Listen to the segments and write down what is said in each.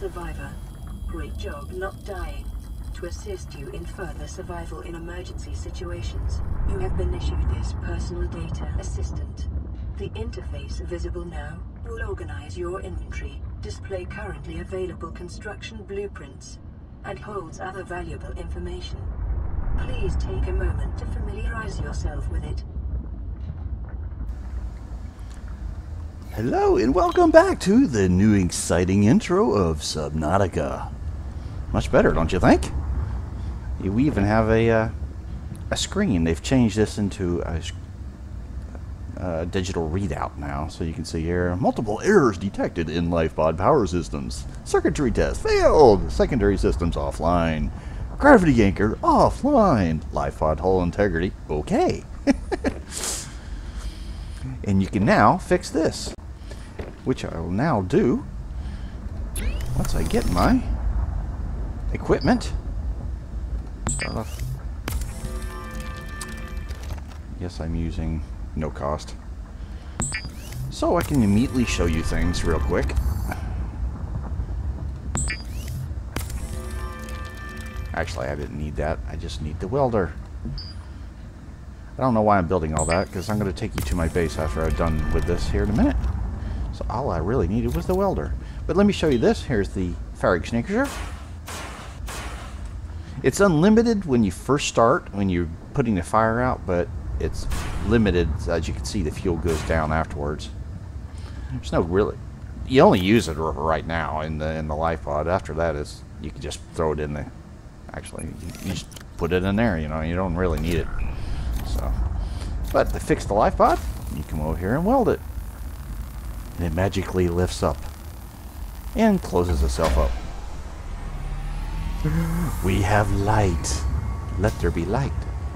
survivor. Great job not dying. To assist you in further survival in emergency situations, you have been issued this personal data assistant. The interface visible now will organize your inventory, display currently available construction blueprints, and holds other valuable information. Please take a moment to familiarize yourself with it. Hello and welcome back to the new exciting intro of Subnautica. Much better, don't you think? We even have a screen. They've changed this into a digital readout now, so you can see here multiple errors detected in lifepod power systems. Circuitry test failed. Secondary systems offline. Gravity anchor offline. Lifepod hull integrity okay. And you can now fix this, which I will now do once I get my equipment. Start off. Yes, I'm using no cost, so I can immediately show you things real quick. Actually, I didn't need that. I just need the welder. I don't know why I'm building all that, because I'm going to take you to my base after I'm done with this here in a minute. So all I really needed was the welder. But let me show you this. Here's the fire extinguisher. It's unlimited when you first start, when you're putting the fire out, but it's limited. As you can see, the fuel goes down afterwards. There's no really... You only use it right now in the lifepod. After that, is you can just throw it in the... Actually, you just put it in there, you know. You don't really need it. So, but to fix the lifepod, you come over here and weld it. And it magically lifts up and closes itself up. We have light. Let there be light.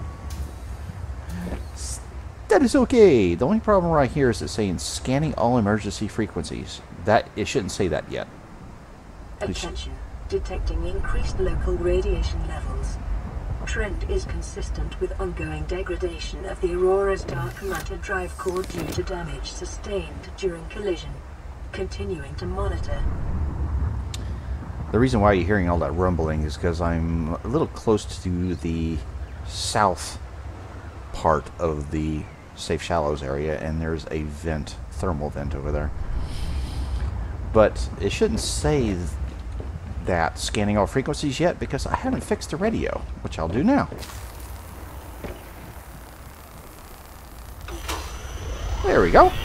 That is okay. The only problem right here is it's saying scanning all emergency frequencies. That it shouldn't say that yet. Attention. Detecting increased local radiation levels. Trend is consistent with ongoing degradation of the Aurora's dark matter drive core due to damage sustained during collision. Continuing to monitor. The reason why you're hearing all that rumbling is because I'm a little close to the south part of the Safe Shallows area, and there's a vent, thermal vent over there. But it shouldn't say that scanning all frequencies yet, because I haven't fixed the radio, which I'll do now. There we go.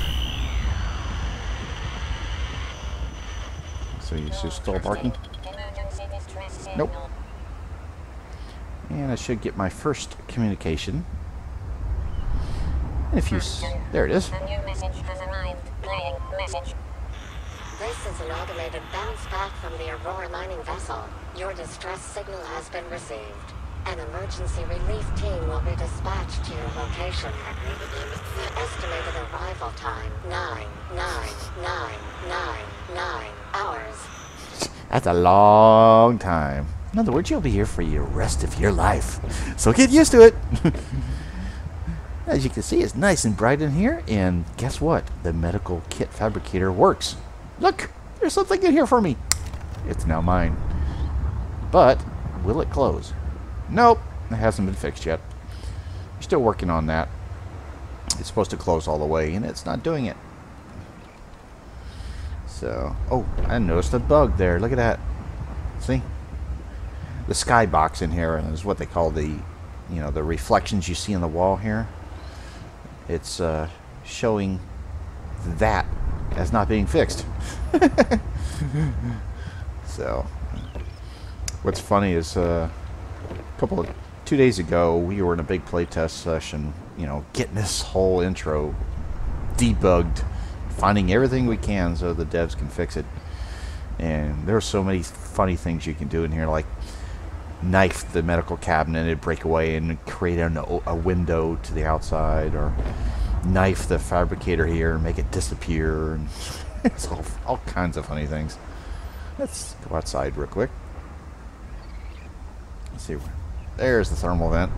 So you see still barking? Nope. And I should get my first communication. And if you... There it is. A new message has arrived. Playing message. This is an automated bounce back from the Aurora mining vessel. Your distress signal has been received. An emergency relief team will be dispatched to your location. The estimated arrival time, 9 hours. That's a long time. In other words, you'll be here for the rest of your life. So get used to it. As you can see, it's nice and bright in here. And guess what? The medical kit fabricator works. Look, there's something in here for me. It's now mine. But will it close? Nope, it hasn't been fixed yet. We're still working on that. It's supposed to close all the way, and it's not doing it. So, oh, I noticed a bug there. Look at that. See? The skybox in here is what they call the, you know, the reflections you see on the wall here. It's showing that as not being fixed. So, what's funny is 2 days ago we were in a big playtest session, you know, getting this whole intro debugged, finding everything we can so the devs can fix it. And there are so many funny things you can do in here, like knife the medical cabinet and break away and create a window to the outside, or knife the fabricator here and make it disappear. And it's all kinds of funny things. Let's go outside real quick. Let's see. There's the thermal vent.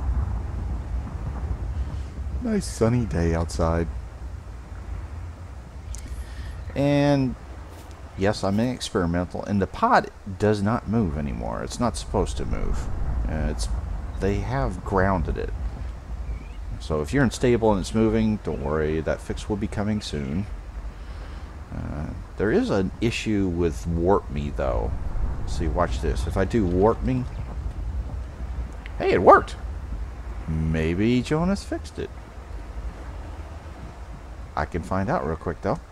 Nice sunny day outside. And yes, I'm in experimental, and the pod does not move anymore. It's not supposed to move. They have grounded it. So if you're unstable and it's moving, don't worry, that fix will be coming soon. There is an issue with warp me though. See, watch this. If I do warp me, hey, it worked. Maybe Jonas fixed it. I can find out real quick though.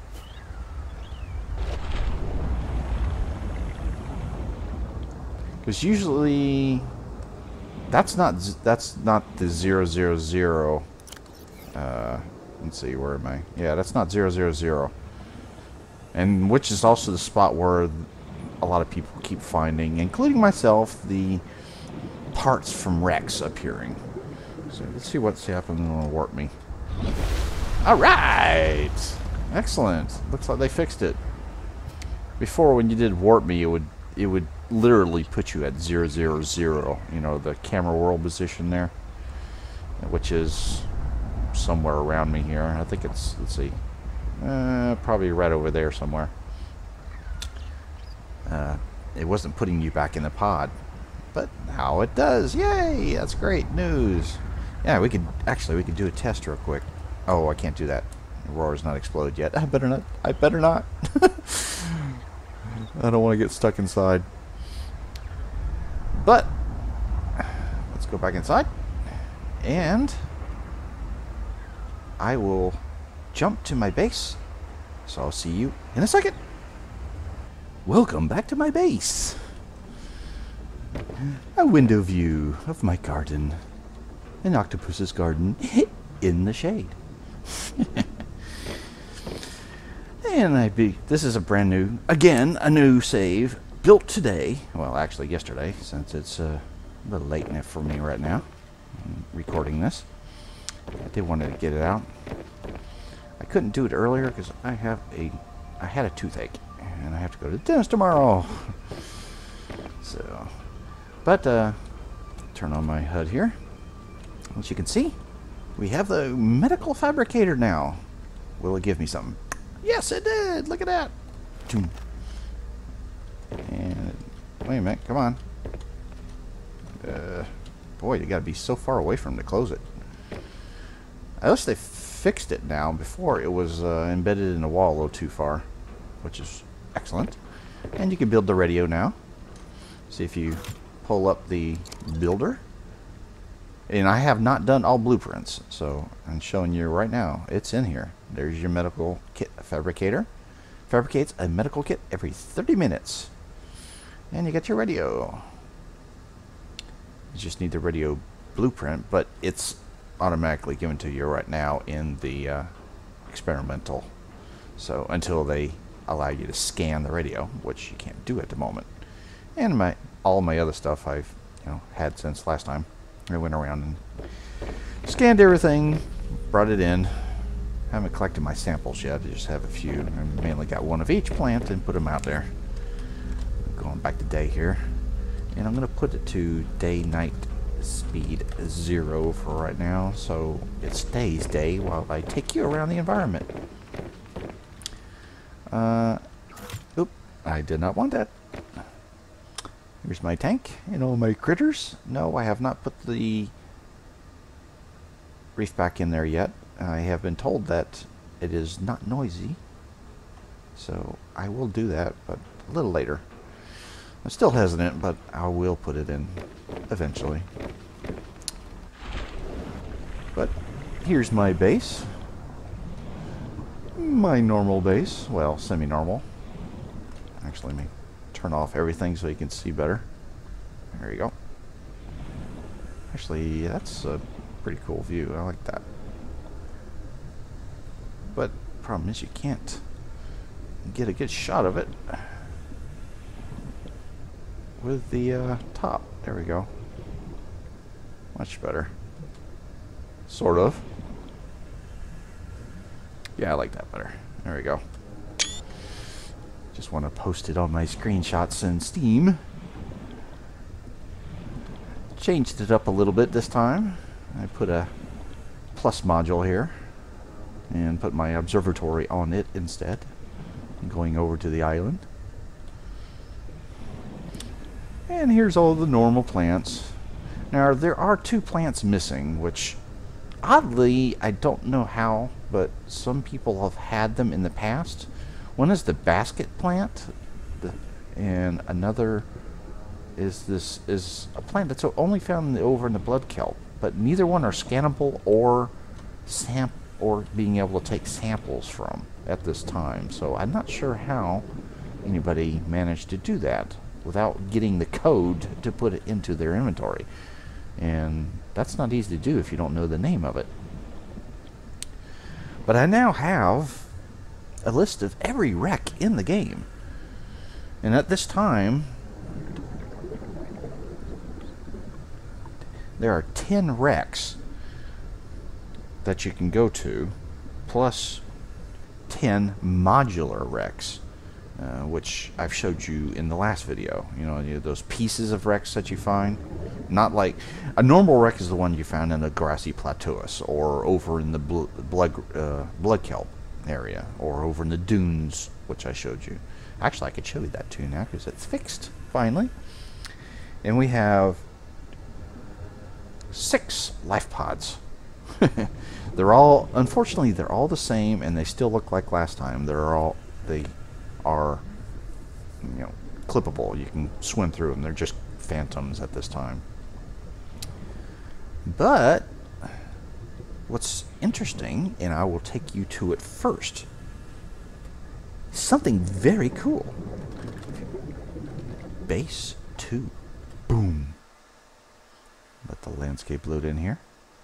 Because usually that's not the 000. Let's see, where am I? Yeah, that's not 000. And which is also the spot where a lot of people keep finding, including myself, the parts from wrecks appearing. So let's see what's happening when it warp me. Alright! Excellent. Looks like they fixed it. Before, when you did warp me, it would literally put you at 000, you know, the camera world position there, which is somewhere around me here. I think it's, let's see, probably right over there somewhere. It wasn't putting you back in the pod, but now it does. Yay! That's great news. Yeah, we could do a test real quick. Oh, I can't do that. Aurora's not exploded yet. I better not. I better not. I don't want to get stuck inside. But let's go back inside, and I will jump to my base. So I'll see you in a second. Welcome back to my base. A window view of my garden. An octopus's garden in the shade. And this is a brand new, again, a new save built today. Well, actually yesterday, since it's a little late for me right now. I'm recording this. I did want to get it out. I couldn't do it earlier because I had a toothache and I have to go to the dentist tomorrow. So, but turn on my HUD here. As you can see, we have the medical fabricator now. Will it give me something? Yes, it did. Look at that. And wait a minute, come on. Boy, you got to be so far away from it to close it. At least they fixed it now. Before it was embedded in the wall a little too far, which is excellent. And you can build the radio now. See if you pull up the builder. And I have not done all blueprints, so I'm showing you right now. It's in here. There's your medical kit fabricator. Fabricates a medical kit every 30 minutes. And you get your radio. You just need the radio blueprint, but it's automatically given to you right now in the experimental. So until they allow you to scan the radio, which you can't do at the moment. And all my other stuff I've had since last time. I went around and scanned everything, brought it in. Haven't collected my samples yet. I just have a few. I mainly got one of each plant and put them out there. Going back to day here. And I'm going to put it to day-night speed 0 for right now. So it stays day while I take you around the environment. Oop, I did not want that. Here's my tank and all my critters. No, I have not put the Reefback in there yet. I have been told that it is not noisy. So I will do that, but a little later. I'm still hesitant, but I will put it in eventually. But here's my base. My normal base. Well, semi-normal. Actually, let me turn off everything so you can see better. There you go. Actually, that's a pretty cool view. I like that. But the problem is you can't get a good shot of it with the top. There we go. Much better. Sort of. Yeah, I like that better. There we go. Just want to post it on my screenshots in Steam. Changed it up a little bit this time. I put a plus module here and put my observatory on it instead. I'm going over to the island. And here's all the normal plants. Now, there are 2 plants missing, which, oddly, I don't know how, but some people have had them in the past. One is the basket plant, and another is a plant that's only found over in the blood kelp. But neither one are scannable or being able to take samples from at this time. So I'm not sure how anybody managed to do that without getting the code to put it into their inventory. And that's not easy to do if you don't know the name of it. But I now have a list of every wreck in the game. And at this time, there are 10 wrecks that you can go to, plus 10 modular wrecks, which I've showed you in the last video. You know, those pieces of wrecks that you find. Not like a normal wreck is the one you found in the grassy plateaus, or over in the blood kelp area, or over in the dunes, which I showed you. Actually, I could show you that too now because it's fixed finally. And we have 6 life pods. They're all, unfortunately, they're all the same, and they still look like last time. They are, you know, clippable. You can swim through them. They're just phantoms at this time. But what's interesting, and I will take you to it first, something very cool. Base 2. Boom. Let the landscape load in here.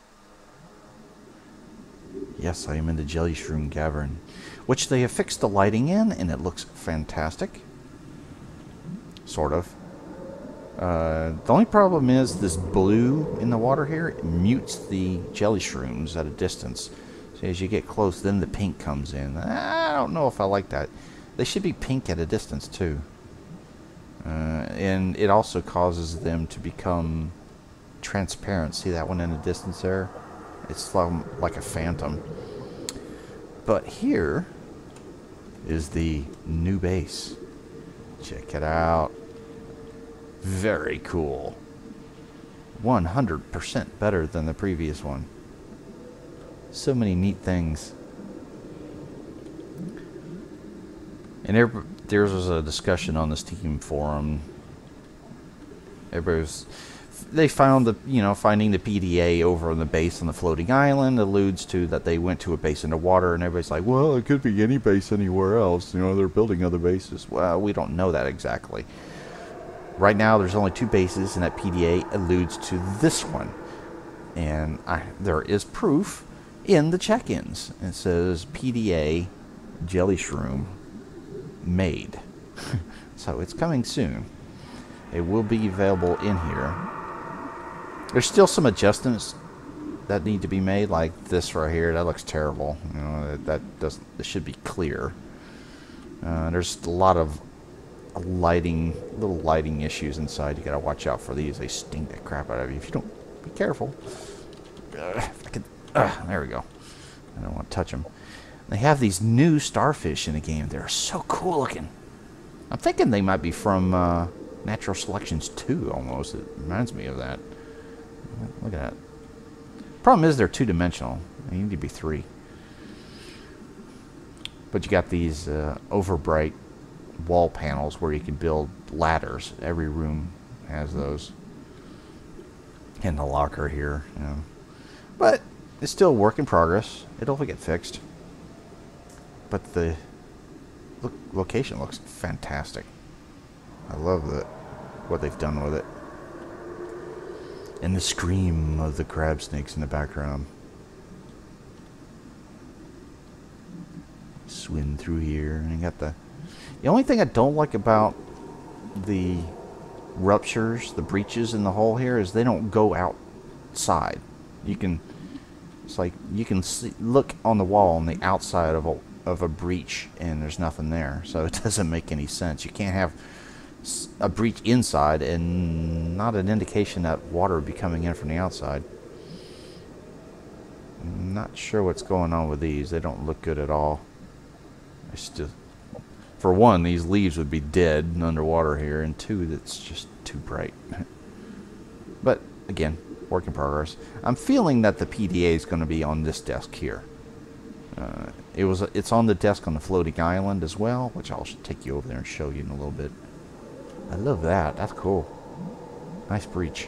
Yes, I am in the Jellyshroom cavern, which they have fixed the lighting in, and it looks fantastic. Sort of. The only problem is this blue in the water here, it mutes the Jellyshrooms at a distance. So as you get close, then the pink comes in. I don't know if I like that. They should be pink at a distance too. And it also causes them to become transparent. See that one in the distance there? It's like a phantom. But here is the new base. Check it out. Very cool. 100% better than the previous one. So many neat things. And there was a discussion on the Steam forum. They found the, finding the PDA over on the base on the floating island alludes to that they went to a base in the water, and everybody's like, well, it could be any base anywhere else. They're building other bases. Well, we don't know that exactly. Right now, there's only 2 bases, and that PDA alludes to this one. And there is proof in the check-ins. It says PDA Jellyshroom made. So it's coming soon. It will be available in here. There's still some adjustments that need to be made, like this right here. That looks terrible. It should be clear. There's a lot of little lighting issues inside. You gotta watch out for these. They stink the crap out of you if you don't be careful. There we go. I don't want to touch them. They have these new starfish in the game. They're so cool looking. I'm thinking they might be from Natural Selections 2 almost. It reminds me of that. Look at that. Problem is they're 2-dimensional. They need to be 3. But you got these overbright wall panels where you can build ladders. Every room has those. And the locker here. But it's still a work in progress. It'll get fixed. But the location looks fantastic. I love what they've done with it. And the scream of the crab snakes in the background. Swim through here, and you got the only thing I don't like about the ruptures, the breaches in the hole here, is they don't go outside. It's like you can look on the wall on the outside of a breach, and there's nothing there, so it doesn't make any sense. You can't have a breach inside and not an indication that water would be coming in from the outside. I'm not sure what's going on with these. They don't look good at all. I still For one, these leaves would be dead underwater here, and two, that's just too bright. But again, work in progress. I'm feeling that the PDA is going to be on this desk here. It's on the desk on the floating island as well, which I'll take you over there and show you in a little bit. I love that. That's cool. Nice breach.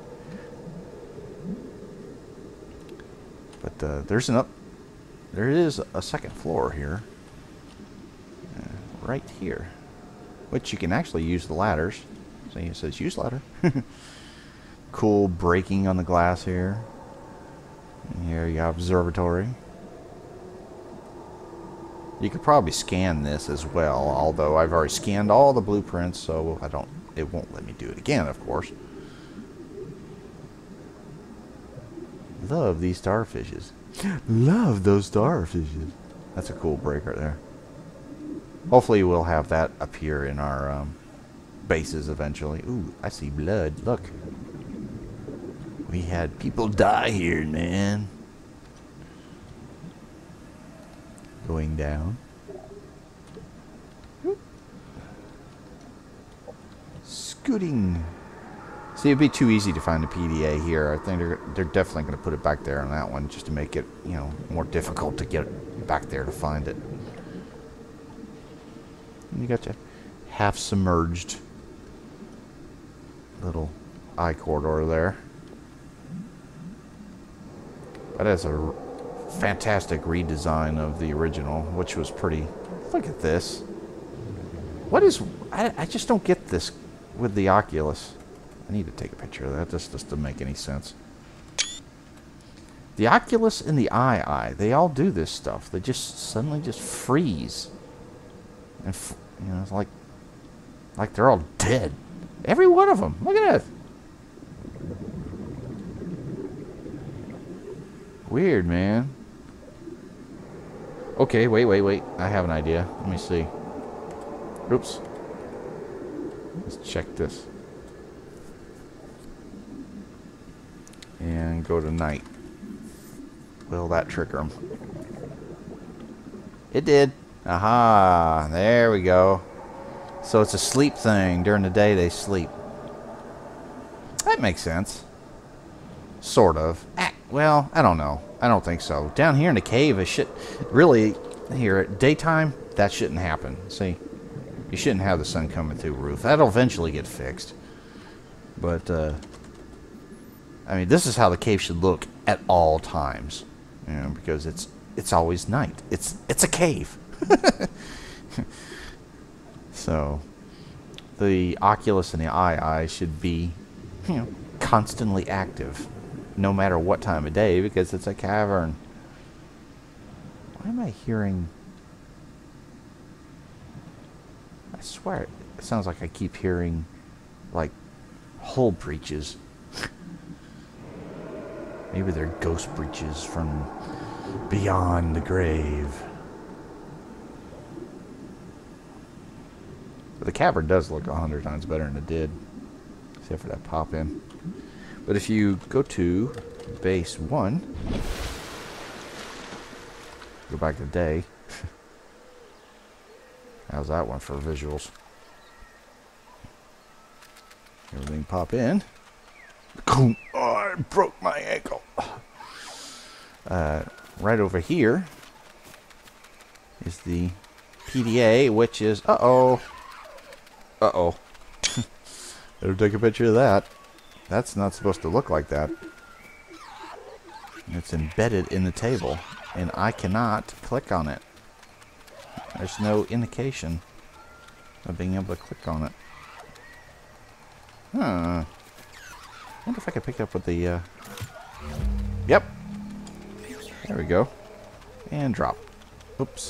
But there is a second floor here, right here, which you can actually use the ladders. See, it says use ladder. Cool breaking on the glass here. And here you got observatory. You could probably scan this as well, although I've already scanned all the blueprints, so it won't let me do it again, of course. Love these starfishes. Love those starfishes. That's a cool break right there. Hopefully we'll have that appear in our bases eventually. Ooh, I see blood. Look. We had people die here, man. Going down. Scooting. See, it'd be too easy to find the PDA here. I think they're definitely going to put it back there on that one just to make it, you know, more difficult to get back there to find it. And you got your half submerged little eye corridor there. That is a fantastic redesign of the original, which was pretty. Look at this. What is? I just don't get this with the Oculus. I need to take a picture of that. This doesn't make any sense. The Oculus and the Eye, they all do this stuff. They just suddenly just freeze, and you know, it's like they're all dead. Every one of them. Look at that. Weird, man. Okay, wait. I have an idea. Let me see. Oops. Let's check this. And go to night. Will that trigger them? It did. Aha. There we go. So it's a sleep thing. During the day they sleep. That makes sense. Sort of. Well, I don't know. I don't think so. Down here in the cave, it should really, here at daytime, that shouldn't happen. See, you shouldn't have the sun coming through the roof. That'll eventually get fixed. But, I mean, this is how the cave should look at all times, you know, because it's always night. It's a cave. So, the Oculus and the Eye should be, you know, constantly active. No matter what time of day, because it's a cavern. Why am I hearing? I swear, it sounds like I keep hearing, like, hull breaches. Maybe they're ghost breaches from beyond the grave. But the cavern does look 100 times better than it did, except for that pop in. But if you go to base 1, go back to day. How's that one for visuals? Everything pop in. Oh, I broke my ankle. Right over here is the PDA, which is uh-oh. Better take a picture of that. That's not supposed to look like that. It's embedded in the table, and I cannot click on it. There's no indication of being able to click on it. Huh. I wonder if I can pick it up with the, Yep. There we go. And drop. Oops.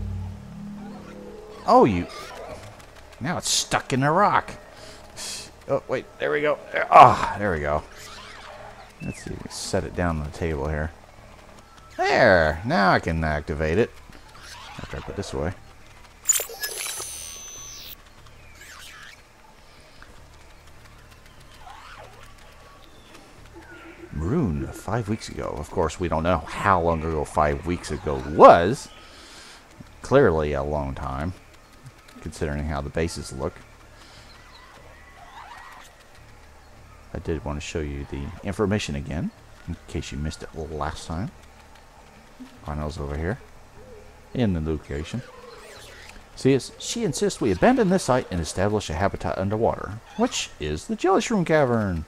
Oh, you... Now it's stuck in the rock. Oh, wait, there we go. There we go. Let's see, set it down on the table here. There! Now I can activate it. After I put this away. Maroon, 5 weeks ago. Of course, we don't know how long ago 5 weeks ago was. Clearly a long time. considering how the bases look. I did want to show you the information again, in case you missed it last time. Arnold's over here, in the location. See, she insists we abandon this site and establish a habitat underwater, which is the Jellyshroom Cavern.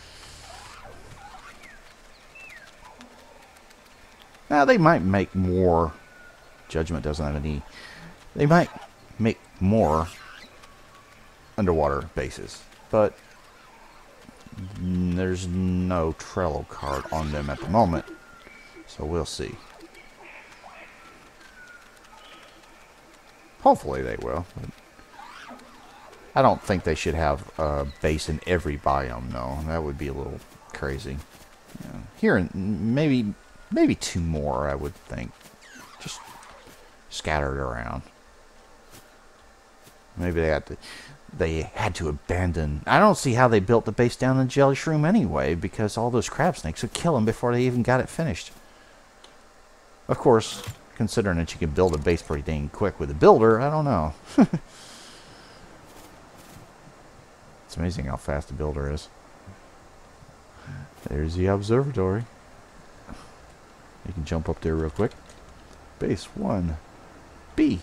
Now, they might make more. Judgment doesn't have any. They might make more underwater bases, but there's no Trello card on them at the moment, so we'll see. Hopefully they will. But I don't think they should have a base in every biome, though. That would be a little crazy. Yeah. Here, maybe 2 more, I would think. Just scattered around. Maybe they had to abandon. I don't see how they built the base down in Jellyshroom anyway, because all those crab snakes would kill them before they even got it finished. Of course, considering that you can build a base pretty dang quick with a builder, I don't know. It's amazing how fast the builder is. There's the observatory. You can jump up there real quick. Base 1B.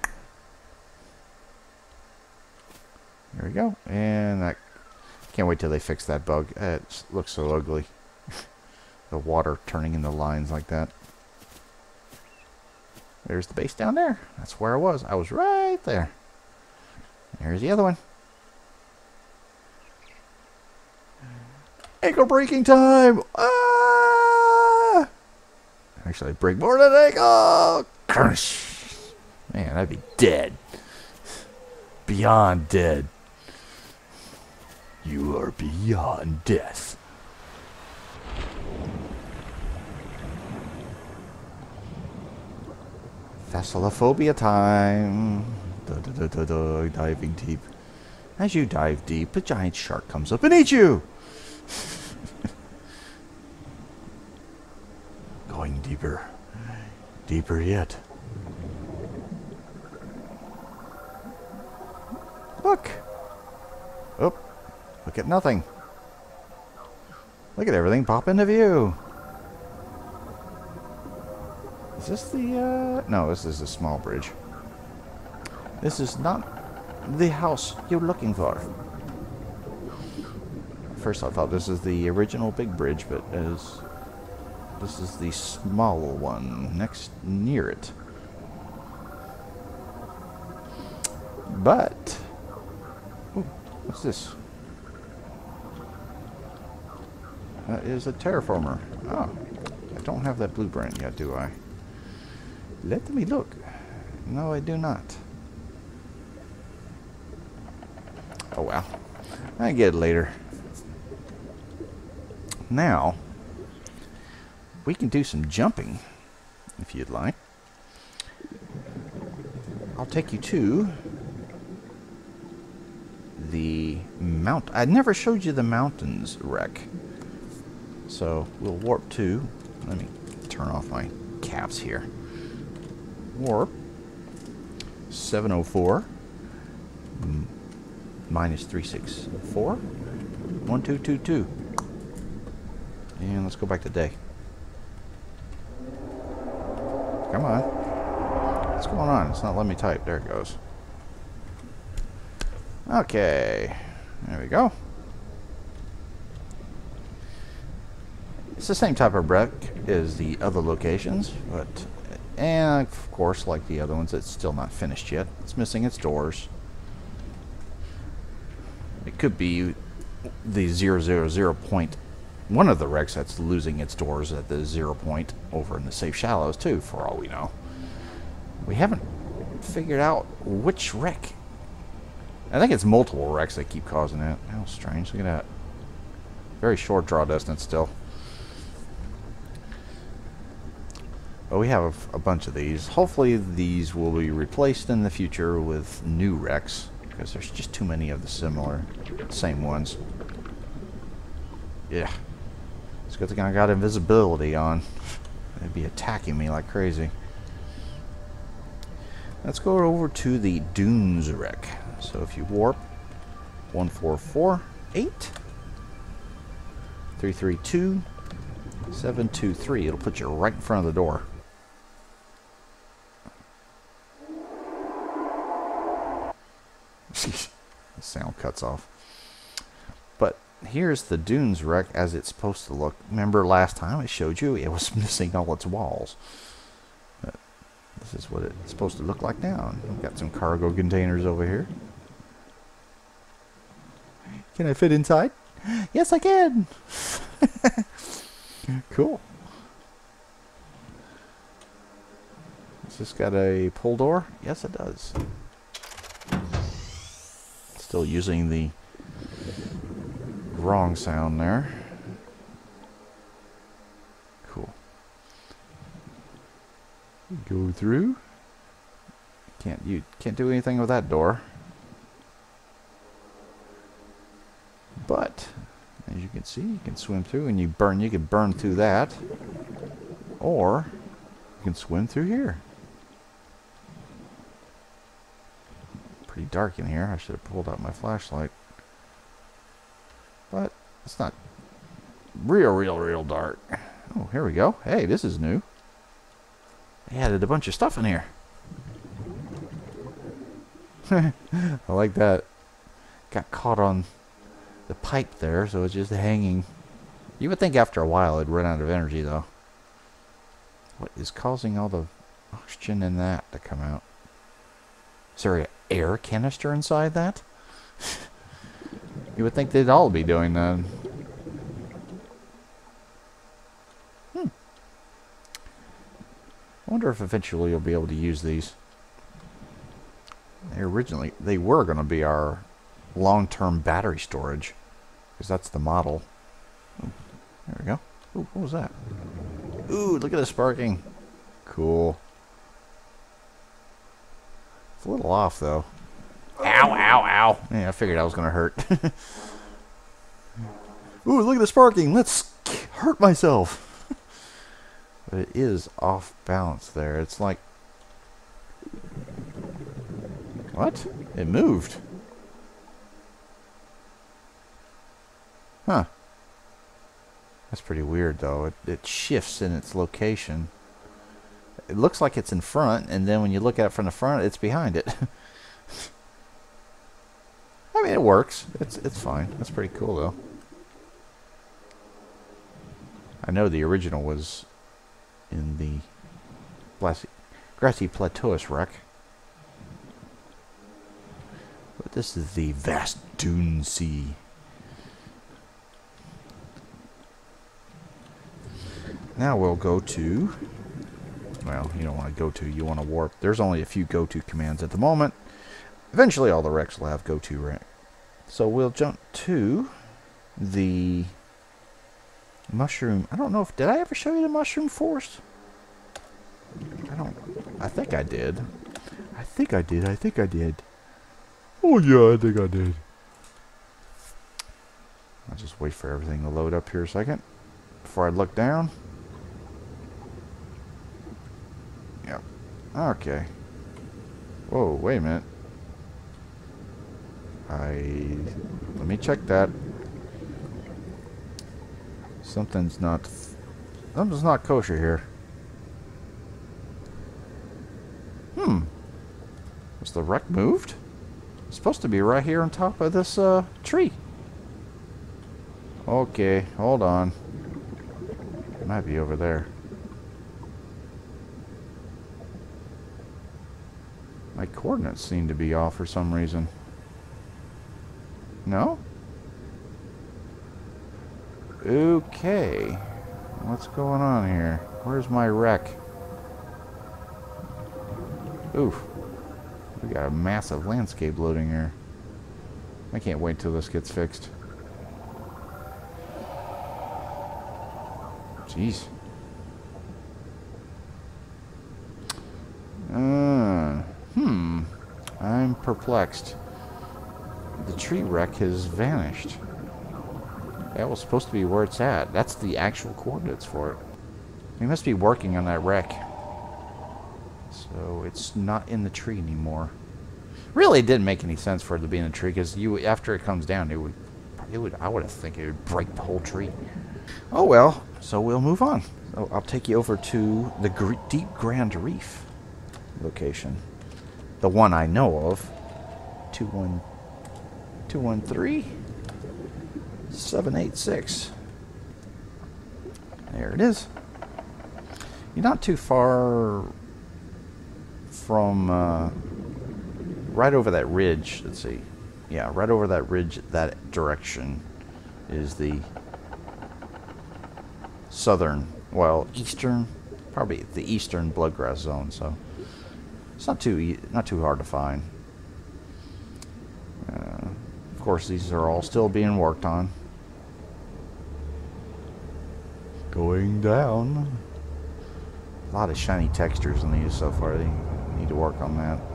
There we go. And I can't wait till they fix that bug. It looks so ugly. The water turning into lines like that. There's the base down there. That's where I was. I was right there. There's the other one. Ankle breaking time! Ah! Actually, break more than an ankle! Crunch! Man, I'd be dead. Beyond dead. You are beyond death. Thessalophobia time. Diving deep. As you dive deep, a giant shark comes up and eats you. Going deeper. Deeper yet. Look. Oh. Look at nothing. Look at everything pop into view. Is this the, no, this is a small bridge. This is not the house you're looking for. First I thought this is the original big bridge, but this is the small one next near it. But, ooh, what's this? That is a terraformer. Oh, I don't have that blueprint yet, do I? Let me look. No, I do not. Oh well. I get it later. Now, we can do some jumping, if you'd like. I'll take you to the mount. I never showed you the mountains wreck. So we'll warp to, let me turn off my caps here. Warp 704 minus 364 1222. And let's go back to day. Come on. What's going on? It's not letting me type. There it goes. Okay. There we go. It's the same type of wreck as the other locations, but, and of course, like the other ones, it's still not finished yet. It's missing its doors. It could be the 000 point, one of the wrecks that's losing its doors at the 0 point over in the safe shallows too, for all we know. We haven't figured out which wreck. I think it's multiple wrecks that keep causing that. How strange. Look at that. Very short draw distance still. But we have a bunch of these. Hopefully these will be replaced in the future with new wrecks, because there's just too many of the same ones. Yeah. It's a good thing I got invisibility on. They'd be attacking me like crazy. Let's go over to the Dunes wreck. So if you warp 1448 332 723, it'll put you right in front of the door. The sound cuts off. But here's the Dunes wreck as it's supposed to look. Remember last time I showed you it was missing all its walls. This is what it's supposed to look like now. We've got some cargo containers over here. Can I fit inside? Yes, I can. Cool. Has this got a pull door? Yes, it does. Still using the wrong sound there. Cool. Go through. You can't do anything with that door. But as you can see, you can swim through and you can burn through that. Or you can swim through here. Pretty dark in here. I should have pulled out my flashlight. But it's not real dark. Oh, here we go. Hey, this is new. They added a bunch of stuff in here. I like that. Got caught on the pipe there, so it's just hanging. You would think after a while it'd run out of energy, though. What is causing all the oxygen in that to come out? Is there an air canister inside that? You would think they'd all be doing that. I wonder if eventually you'll be able to use these. They were going to be our long-term battery storage, because that's the model. Ooh, there we go. Ooh, what was that? Ooh, look at the sparking. Cool. It's a little off, though. Ow, ow, ow. Yeah, I figured I was going to hurt. Ooh, look at the sparking. Let's hurt myself. But it is off balance there. It's like... What? It moved. Huh. That's pretty weird, though. It shifts in its location. It looks like it's in front, and then when you look at it from the front, it's behind it. I mean, it works. It's fine. That's pretty cool, though. I know the original was in the grassy plateauist wreck. But this is the vast dune sea. Now we'll go to... Well, you don't want to go to, you want to warp. There's only a few go-to commands at the moment. Eventually all the wrecks will have go-to wreck. So we'll jump to the mushroom. I don't know if... Did I ever show you the mushroom forest? I think I did. I think I did. Oh yeah, I think I did. I'll just wait for everything to load up here a second before I look down. Yep. Okay. Whoa, wait a minute. Let me check that. Something's not kosher here. Was the wreck moved? It's supposed to be right here on top of this tree. Okay, hold on. It might be over there. My coordinates seem to be off for some reason. No? Okay. What's going on here? Where's my wreck? Oof. We got a massive landscape loading here. I can't wait till this gets fixed. Jeez. I'm perplexed. The tree wreck has vanished. That was supposed to be where it's at. That's the actual coordinates for it. We must be working on that wreck. So it's not in the tree anymore. Really, it didn't make any sense for it to be in the tree because after it comes down, it would. I would think it would break the whole tree. Oh well. So we'll move on. So I'll take you over to the Deep Grand Reef location, the one I know of. 213-786. There it is. You're not too far from right over that ridge. Let's see. Yeah, right over that ridge, that direction is the southern, well, eastern, probably the eastern bloodgrass zone. So it's not too hard to find. Of course, these are all still being worked on. Going down. A lot of shiny textures in these so far. They need to work on that.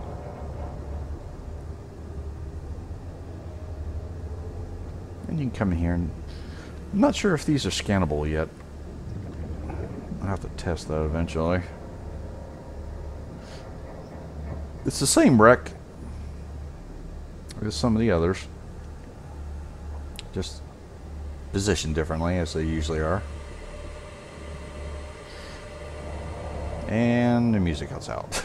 And you can come in here and I'm not sure if these are scannable yet. I'll have to test that eventually. It's the same wreck as some of the others, just positioned differently as they usually are. And the music cuts out.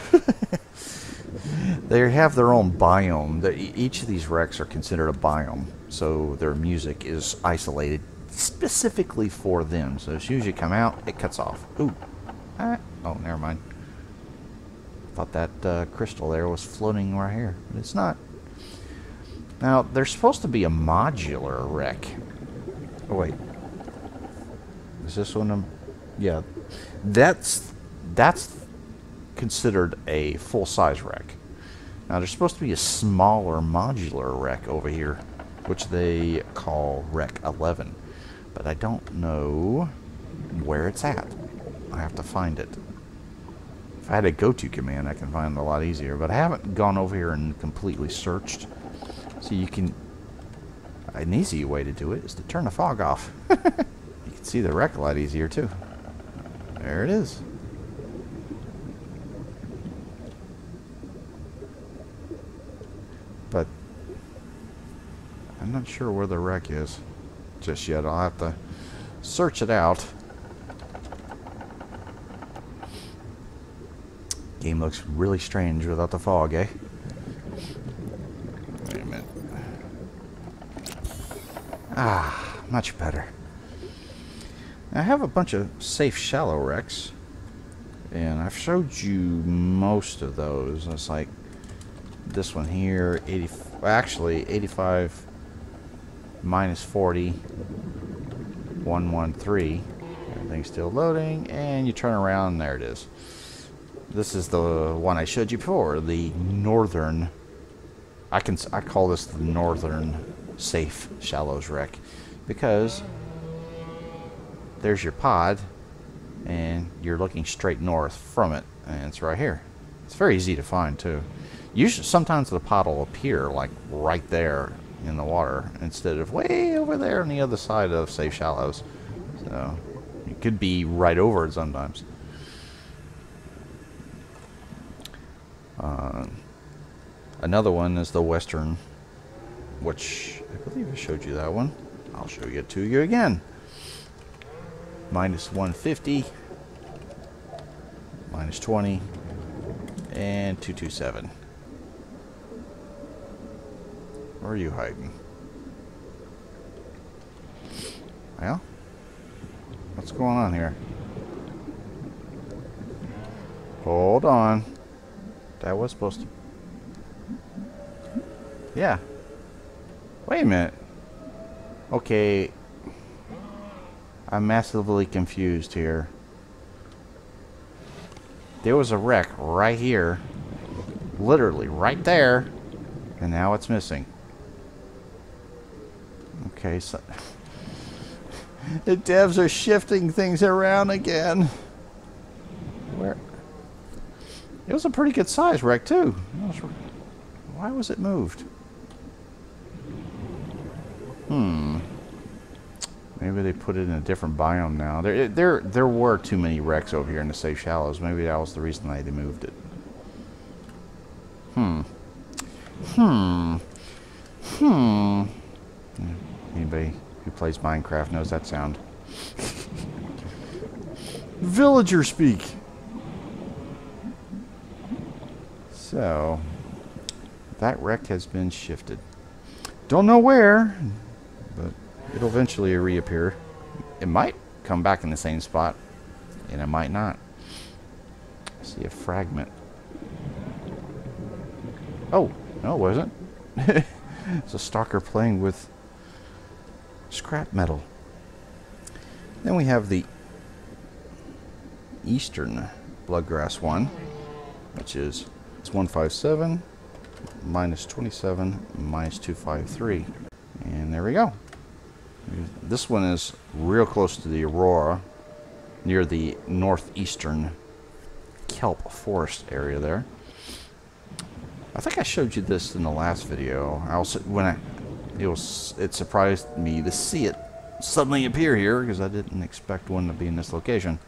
They have their own biome. Each of these wrecks are considered a biome, so their music is isolated specifically for them. So as soon as you come out, it cuts off. Ooh. Oh, never mind. Thought that crystal there was floating right here, but it's not. Now, there's supposed to be a modular wreck. Oh, wait. Is this one? Yeah. That's considered a full-size wreck. Now, there's supposed to be a smaller modular wreck over here, which they call Wreck 11. But I don't know where it's at. I have to find it. If I had a go-to command, I can find it a lot easier. But I haven't gone over here and completely searched. So you can... An easy way to do it is to turn the fog off. You can see the wreck a lot easier, too. There it is. But I'm not sure where the wreck is just yet. I'll have to search it out. Game looks really strange without the fog, eh? Wait a minute. Ah, much better. I have a bunch of safe shallow wrecks, and I've showed you most of those. It's like this one here, 80, actually 85 minus 40, 113. Everything's still loading, and you turn around, and there it is. This is the one I showed you before, the northern. I call this the northern safe shallows wreck because there's your pod, and you're looking straight north from it, and it's right here. It's very easy to find too. Usually, sometimes the pod will appear like right there in the water instead of way over there on the other side of safe shallows. So it could be right over it sometimes. Another one is the western, which I believe I showed you that one. I'll show it to you again. Minus 150, minus 20, and 227. Where are you hiding? Well, what's going on here? Hold on. That was supposed to... Yeah. Wait a minute. Okay. I'm massively confused here. There was a wreck right here. Literally right there. And now it's missing. Okay, so... The devs are shifting things around again. Where... It was a pretty good size wreck too. Why was it moved? Maybe they put it in a different biome now. There were too many wrecks over here in the safe shallows. Maybe that was the reason they moved it. Anybody who plays Minecraft knows that sound. Villager speak. So, that wreck has been shifted. Don't know where, but it'll eventually reappear. It might come back in the same spot, and it might not. I see a fragment. Oh, no, it wasn't. It's a stalker playing with scrap metal. Then we have the eastern bloodgrass one, which is 157 minus 27 minus 253. And there we go. This one is real close to the Aurora, near the northeastern kelp forest area there. I think I showed you this in the last video. It surprised me to see it suddenly appear here because I didn't expect one to be in this location.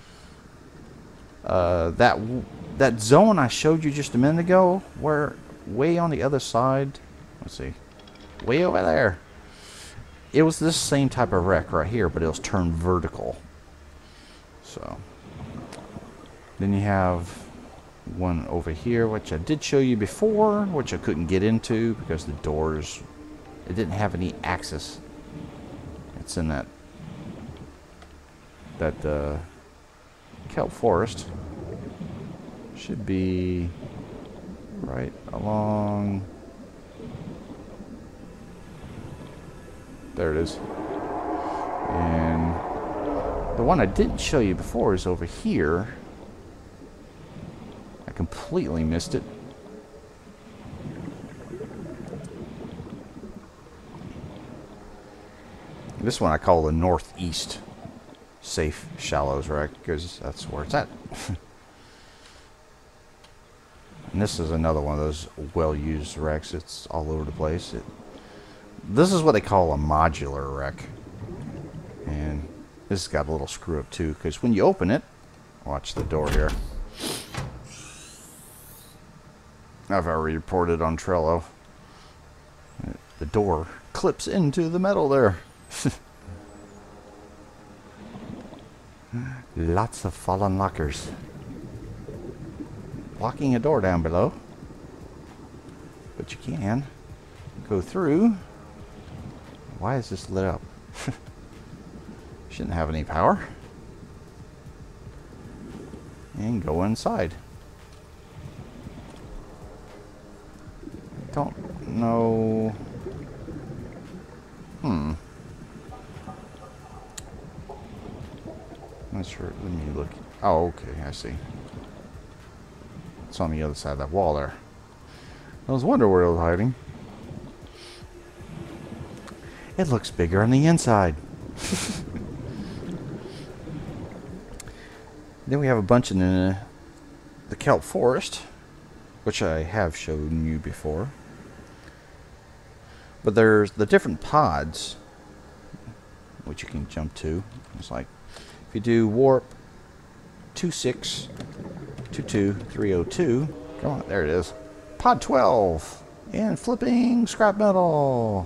That zone I showed you just a minute ago, where way on the other side, let's see, way over there, it was this same type of wreck right here, but it was turned vertical. So then you have one over here, which I did show you before, which I couldn't get into because the doors, it didn't have any access. It's in that kelp forest. Should be right along. There it is. And the one I didn't show you before is over here. I completely missed it. This one I call the northeast safe shallows wreck because that's where it's at. And this is another one of those well-used wrecks. It's all over the place. This is what they call a modular wreck. And this has got a little screw up too, because when you open it, watch the door here. I've already reported on Trello. The door clips into the metal there. Lots of fallen lockers. Blocking a door down below. But you can go through. Why is this lit up? Shouldn't have any power. And go inside. Don't know. Not sure. Let me look. Oh, okay. I see. It's on the other side of that wall there. I was wondering where it was hiding. It looks bigger on the inside. Then we have a bunch in the kelp forest, which I have shown you before. But there's the different pods, which you can jump to. It's like, if you do warp 2622302, come on, there it is. Pod 12 and flipping scrap metal.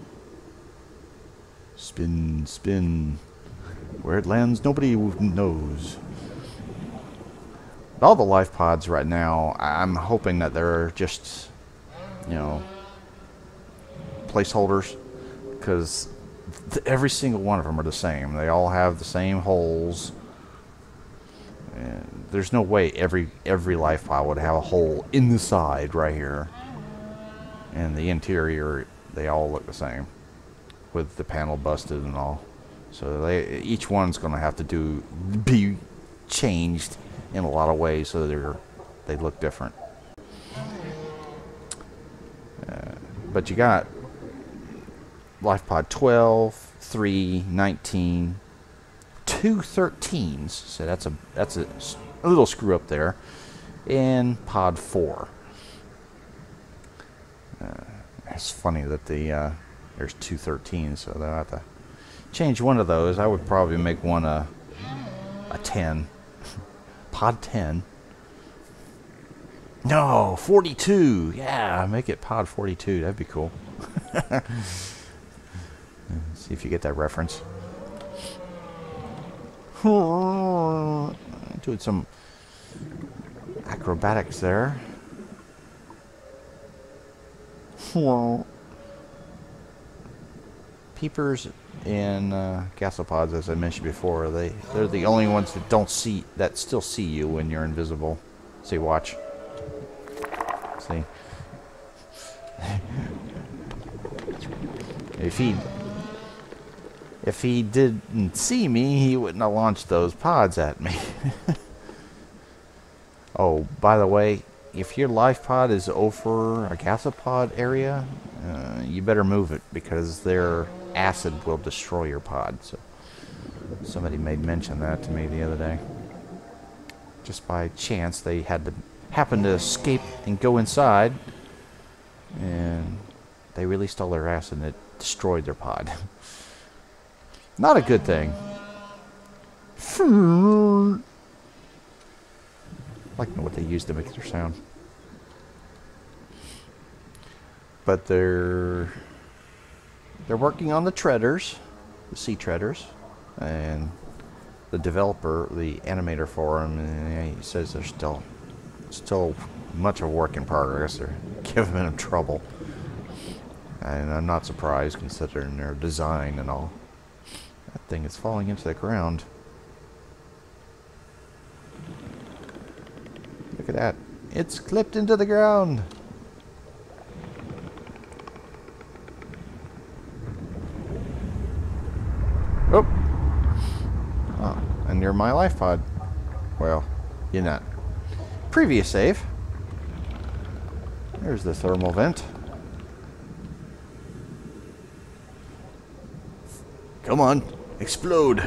Spin, spin. Where it lands, nobody knows. All the life pods right now, I'm hoping that they're just, you know, placeholders, because every single one of them are the same. They all have the same holes. And there's no way every life pod would have a hole in the side right here. And the interior, they all look the same, with the panel busted and all. So each one's going to have to be changed in a lot of ways so they look different. But you got life pod 12, 3, 19, 2 13s. So that's a little screw up there, and pod 4. It's funny that there's 2 13s, so they'll have to change one of those. I would probably make one a 10. Pod 10. No, 42. Yeah, make it pod 42. That'd be cool. See if you get that reference. Doing some acrobatics there. Peepers and gasopods, as I mentioned before, they're the only ones that still see you when you're invisible. See, watch. See. If he didn't see me, he wouldn't have launched those pods at me. Oh, by the way, if your life pod is over a gasopod area, you better move it because their acid will destroy your pod. So somebody made mention that to me the other day. Just by chance, they happened to escape and go inside, and they released all their acid and it destroyed their pod. Not a good thing. Like what they use to make their sound. But they're working on the treaders, the sea treaders, and the developer, the animator for them, he says they're still much of a work in progress. They're giving them trouble, and I'm not surprised considering their design and all. That thing is falling into the ground. Look at that. It's clipped into the ground. Oh. Oh, and you're my life pod. Well, you're not. Previous save. There's the thermal vent. Come on, explode.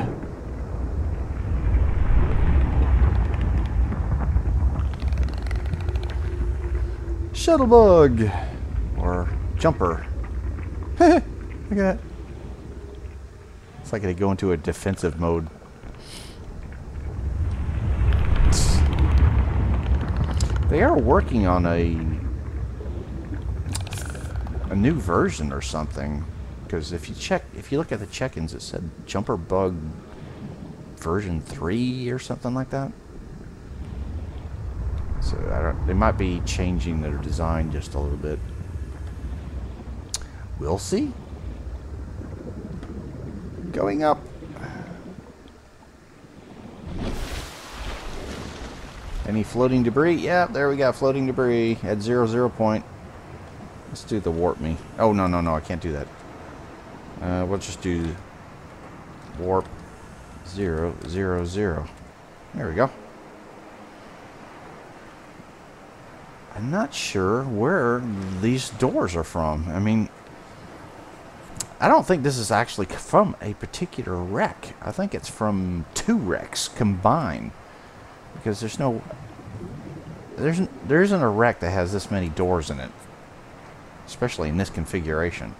Shuttlebug or jumper. Look at that. It's like they go into a defensive mode. They are working on a new version or something, because if you look at the check-ins, it said Jumper Bug version 3 or something like that. So they might be changing their design just a little bit. We'll see. Going up. Any floating debris? Yeah, there we got floating debris at 0 point. Let's do the warp me. Oh, no, I can't do that. We'll just do warp 0, 0, 0. There we go. I'm not sure where these doors are from. I mean, I don't think this is actually from a particular wreck. I think it's from 2 wrecks combined. Because there isn't a wreck that has this many doors in it. Especially in this configuration.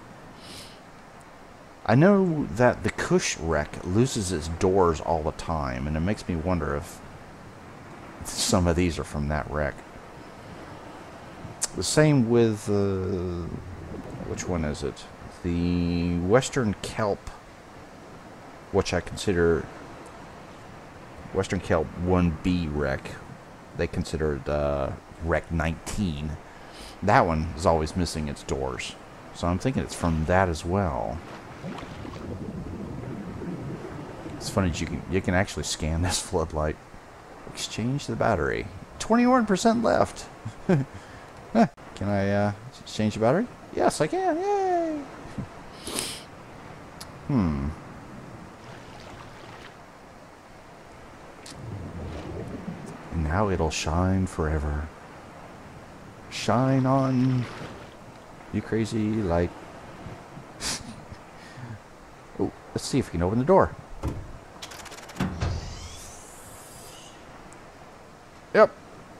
I know that the Cush wreck loses its doors all the time, and it makes me wonder if some of these are from that wreck. The same with, which one is it? The Western Kelp, which I consider Western Kelp 1B wreck. They considered wreck 19. That one is always missing its doors. So I'm thinking it's from that as well. It's funny that you can actually scan this floodlight. Exchange the battery. 21% left. Can I change the battery? Yes, I can. Yay! And now it'll shine forever. Shine on, you crazy light. Oh, let's see if we can open the door. Yep.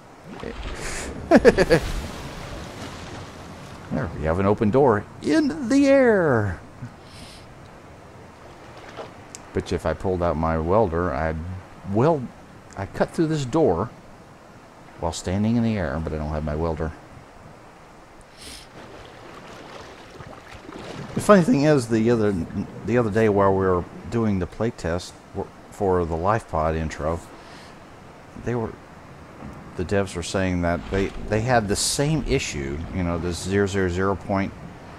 There, we have an open door in the air. But if I pulled out my welder, I cut through this door while standing in the air, but I don't have my welder. The funny thing is, the other day while we were doing the playtest for the lifepod intro, the devs were saying that they had the same issue, you know, this 000 point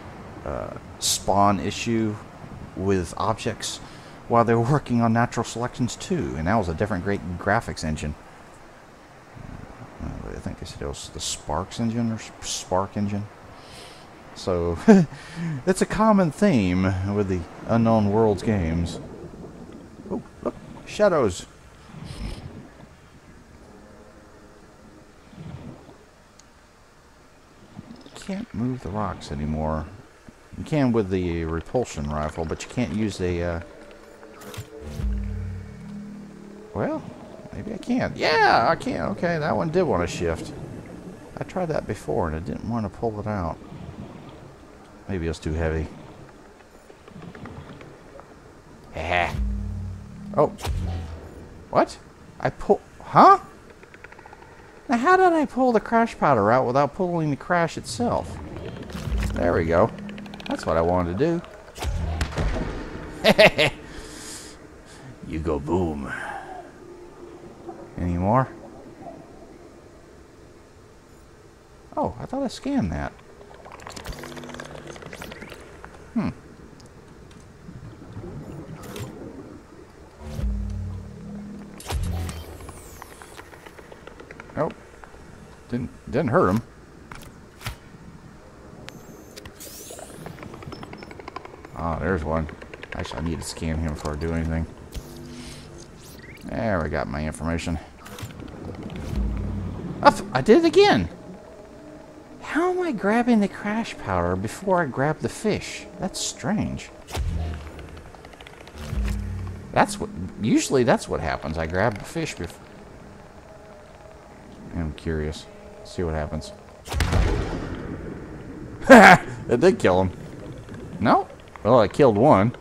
spawn issue with objects while they were working on Natural Selections 2, and that was a different great graphics engine. I think they said it was the Sparks engine or Spark engine. So it's a common theme with the Unknown Worlds games. Oh, look, shadows. Can't move the rocks anymore. You can with the repulsion rifle, but you can't use the well, maybe I can. Yeah, I can. Okay, that one did want to shift. I tried that before and I didn't want to pull it out. Maybe it was too heavy. Haha. Oh. What? I pull... Huh? Now how did I pull the crash powder out without pulling the crash itself? There we go. That's what I wanted to do. You go boom. Any more? Oh, I thought I scanned that. Nope. Didn't hurt him. Ah, there's one. Actually, I need to scan him before I do anything. There, we got my information. Oh, I did it again! How am I grabbing the crash powder before I grab the fish? That's strange. Usually that's what happens. I grab the fish before... I'm curious. See what happens. It did kill him. No? Well, I killed one.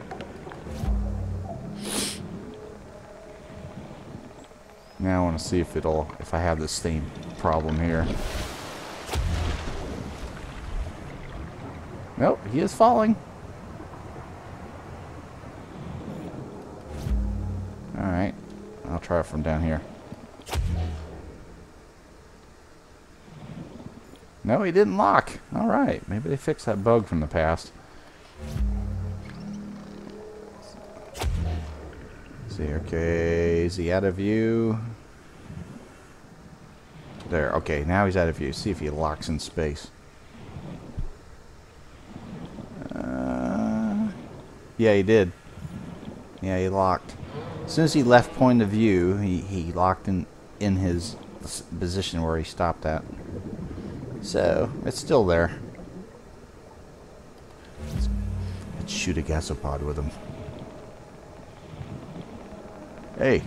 Now I want to see if I have the same problem here. Nope, he is falling. Alright, I'll try it from down here. No, he didn't lock. Alright, maybe they fixed that bug from the past. Let's see, okay, is he out of view? There, okay, now he's out of view. See if he locks in space. Yeah, he did. Yeah, he locked. As soon as he left point of view, he locked in his position where he stopped at. So, it's still there. Let's shoot a gasopod with him. Hey.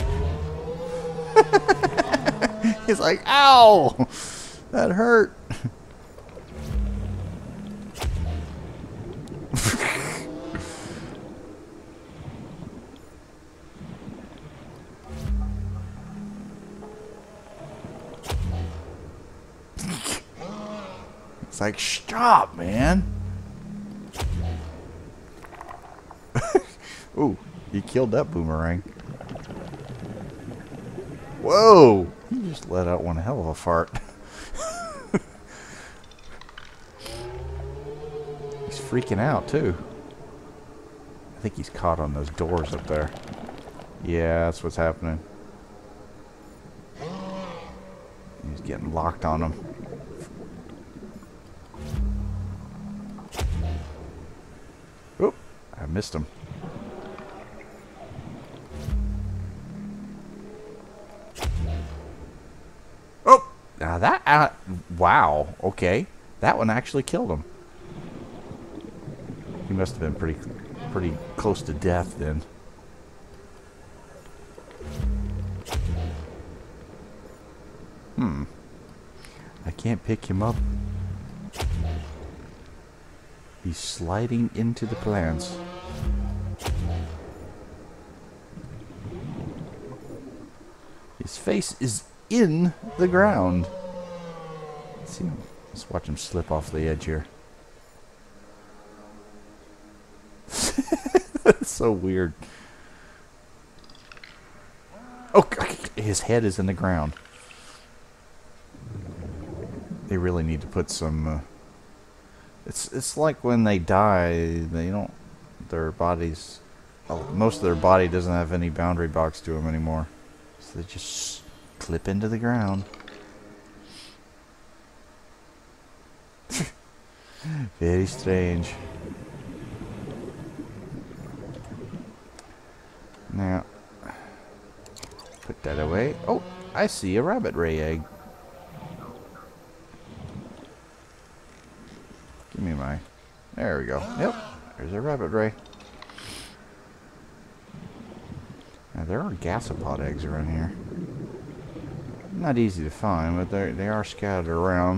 He's like, ow! That hurt. It's like, stop, man. Ooh, he killed that boomerang. Whoa! He just let out one hell of a fart. He's freaking out, too. I think he's caught on those doors up there. Yeah, that's what's happening. He's getting locked on them. Oop, I missed him. Oh, now that, wow, okay. That one actually killed him. He must have been pretty close to death then. I can't pick him up. He's sliding into the plants. His face is in the ground. Let's see. Let's watch him slip off the edge here. That's so weird. Oh, his head is in the ground. They really need to put some. It's like when they die, they don't. Their bodies. Most of their body doesn't have any boundary box to them anymore, so they just clip into the ground. Very strange. Now, put that away. Oh, I see a rabbit ray egg. Give me my... There we go. Yep, there's a rabbit ray. Now, there are gasopod eggs around here. Not easy to find, but they are scattered around.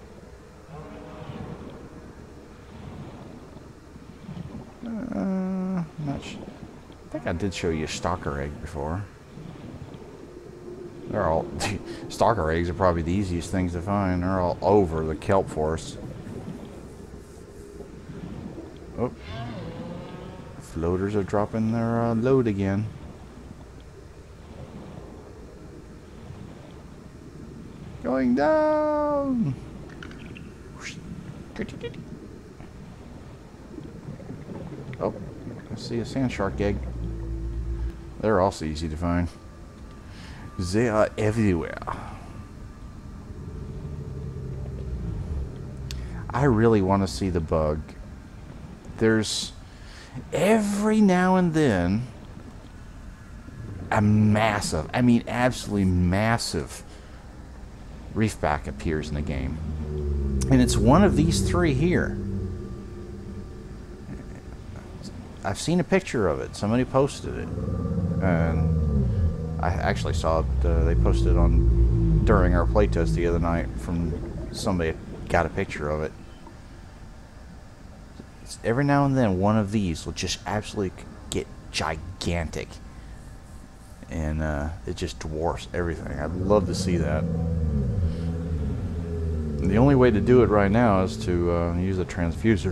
Not sure. I think I did show you a stalker egg before. They're all... Stalker eggs are probably the easiest things to find. They're all over the kelp forest. Oh. Floaters are dropping their load again. Going down! Oh, I see a sand shark egg. They're also easy to find. They are everywhere. I really want to see the bug. There's every now and then a massive, I mean absolutely massive reefback appears in the game. And it's one of these three here. I've seen a picture of it. Somebody posted it. And I actually saw it. They posted on during our playtest the other night from somebody got a picture of it. Every now and then one of these will just absolutely get gigantic. And it just dwarfs everything. I'd love to see that. And the only way to do it right now is to use a transfuser.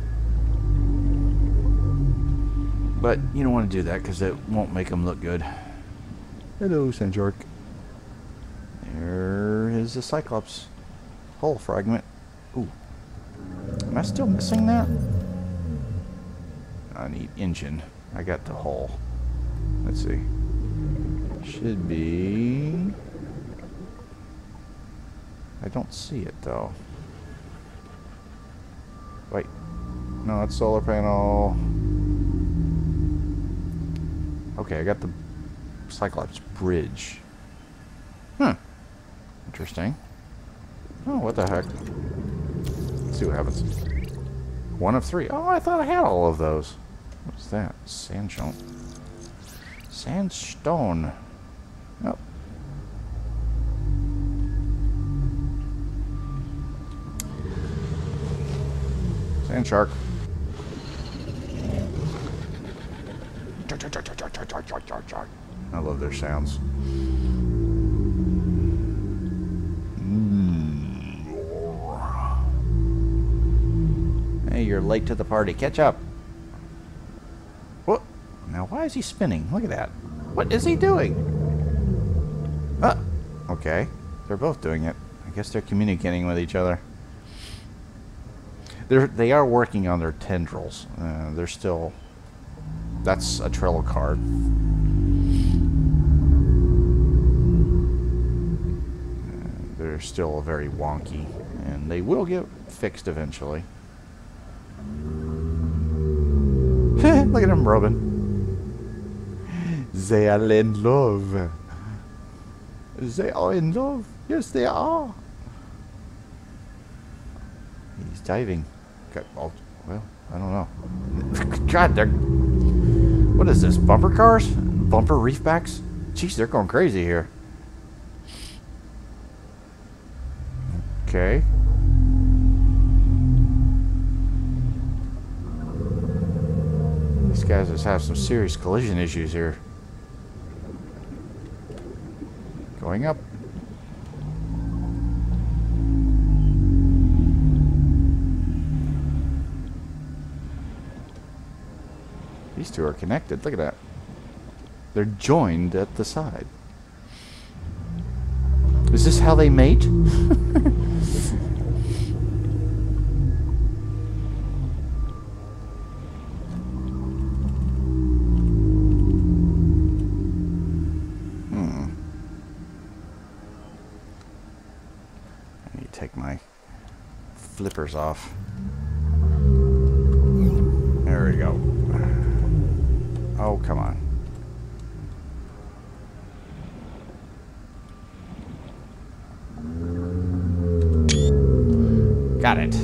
But you don't want to do that because it won't make them look good. Hello, sand shark. There is the Cyclops hull fragment. Ooh. Am I still missing that? I need engine. I got the hull. Let's see. Should be... I don't see it though. Wait. No, it's solar panel. Okay, I got the Cyclops bridge. Interesting. Oh, what the heck? Let's see what happens. One of three. Oh, I thought I had all of those. What's that? Sandstone. Sandstone. Oh. Sand shark. I love their sounds. Hey, you're late to the party. Catch up. What? Now, why is he spinning? Look at that. What is he doing? Ah, okay. They're both doing it. I guess they're communicating with each other. They are working on their tendrils. They're still... That's a Trello card. They're still very wonky, and they will get fixed eventually. Look at him rubbing. They are in love. They are in love. Yes, they are. He's diving. Okay, well, I don't know. God, they're... What is this? Bumper cars? Bumper reefbacks? Jeez, they're going crazy here. Okay. These guys just have some serious collision issues here. Going up. These two are connected. Look at that. They're joined at the side. Is this how they mate? I need to take my flippers off. There we go. Oh, come on. Got it.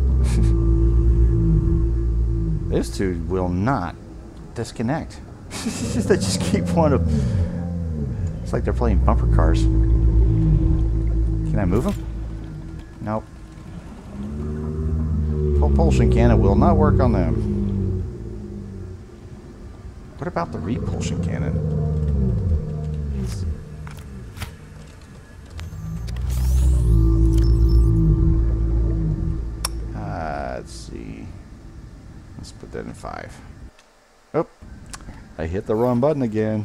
Those two will not disconnect. They just keep one of. It's like they're playing bumper cars. Can I move them? Nope. Propulsion cannon will not work on them. What about the repulsion cannon? Let's see. Let's put that in 5. Oh, I hit the wrong button again.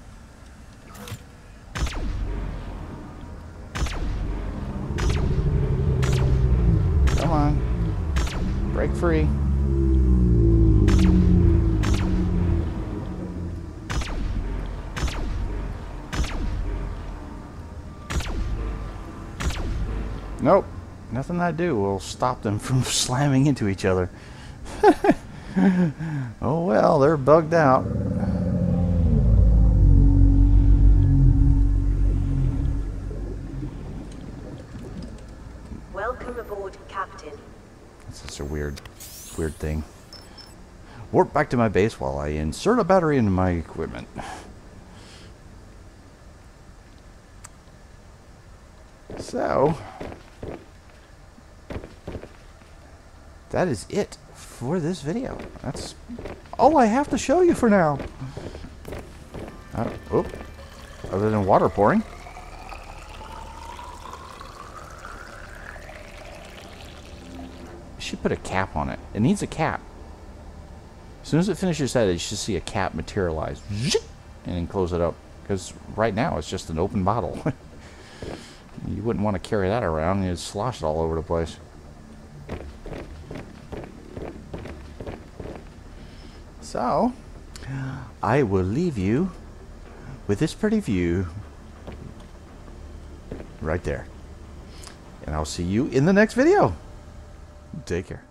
Come on. Break free. Nope. Nothing I do will stop them from slamming into each other. Oh well, they're bugged out. Welcome aboard, Captain. That's such a weird thing. Warp back to my base while I insert a battery into my equipment. So, that is it for this video. That's all I have to show you for now. Other than water pouring. You should put a cap on it. It needs a cap. As soon as it finishes that, you should see a cap materialize. And then close it up. Because right now it's just an open bottle. You wouldn't want to carry that around. You'd slosh it all over the place. So, I will leave you with this pretty view right there. And I'll see you in the next video. Take care.